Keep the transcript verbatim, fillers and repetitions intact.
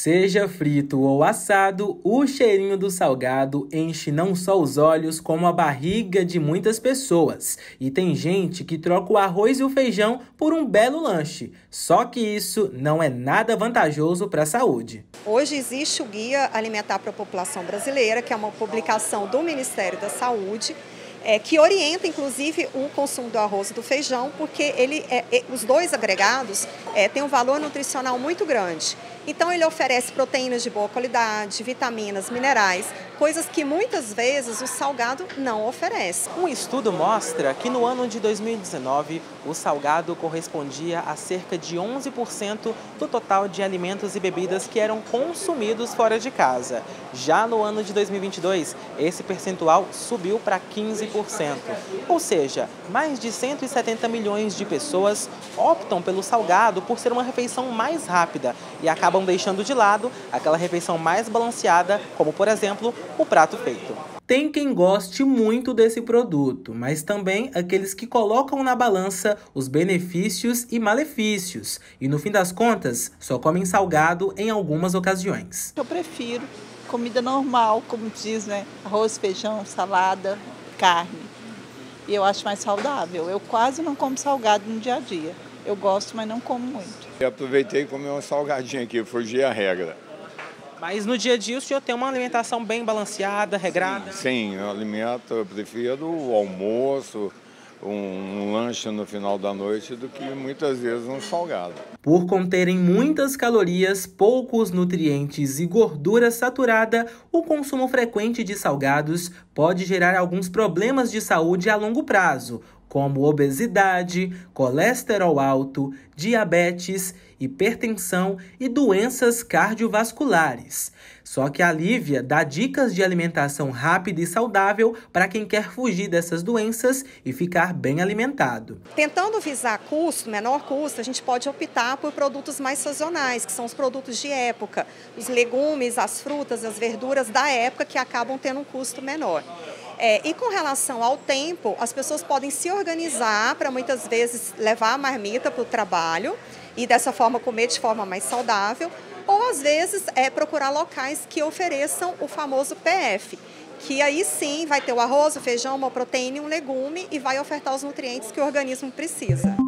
Seja frito ou assado, o cheirinho do salgado enche não só os olhos, como a barriga de muitas pessoas. E tem gente que troca o arroz e o feijão por um belo lanche. Só que isso não é nada vantajoso para a saúde. Hoje existe o Guia Alimentar para a População Brasileira, que é uma publicação do Ministério da Saúde, É, que orienta, inclusive, o consumo do arroz e do feijão, porque ele, é, é, os dois agregados é, têm um valor nutricional muito grande. Então, ele oferece proteínas de boa qualidade, vitaminas, minerais, coisas que muitas vezes o salgado não oferece. Um estudo mostra que no ano de dois mil e dezenove, o salgado correspondia a cerca de onze por cento do total de alimentos e bebidas que eram consumidos fora de casa. Já no ano de dois mil e vinte e dois, esse percentual subiu para quinze por cento. Ou seja, mais de cento e setenta milhões de pessoas optam pelo salgado por ser uma refeição mais rápida e acabam deixando de lado aquela refeição mais balanceada, como, por exemplo, o prato feito. Tem quem goste muito desse produto, mas também aqueles que colocam na balança os benefícios e malefícios e, no fim das contas, só comem salgado em algumas ocasiões. Eu prefiro comida normal, como diz, né? Arroz, feijão, salada, carne. E eu acho mais saudável. Eu quase não como salgado no dia a dia. Eu gosto, mas não como muito. Eu aproveitei e comi um salgadinho aqui, fugi a regra. Mas no dia a dia o senhor tem uma alimentação bem balanceada, regrada? Sim, sim, eu alimento, eu prefiro o almoço, um, um lanche no final da noite do que muitas vezes um salgado. Por conterem muitas calorias, poucos nutrientes e gordura saturada, o consumo frequente de salgados pode gerar alguns problemas de saúde a longo prazo, como obesidade, colesterol alto, diabetes, hipertensão e doenças cardiovasculares. Só que a Lívia dá dicas de alimentação rápida e saudável para quem quer fugir dessas doenças e ficar bem alimentado. Tentando visar custo, menor custo, a gente pode optar por produtos mais sazonais, que são os produtos de época, os legumes, as frutas, as verduras da época que acabam tendo um custo menor. É, e com relação ao tempo, as pessoas podem se organizar para muitas vezes levar a marmita para o trabalho e dessa forma comer de forma mais saudável, ou às vezes é, procurar locais que ofereçam o famoso P F, que aí sim vai ter o arroz, o feijão, uma proteína e um legume e vai ofertar os nutrientes que o organismo precisa.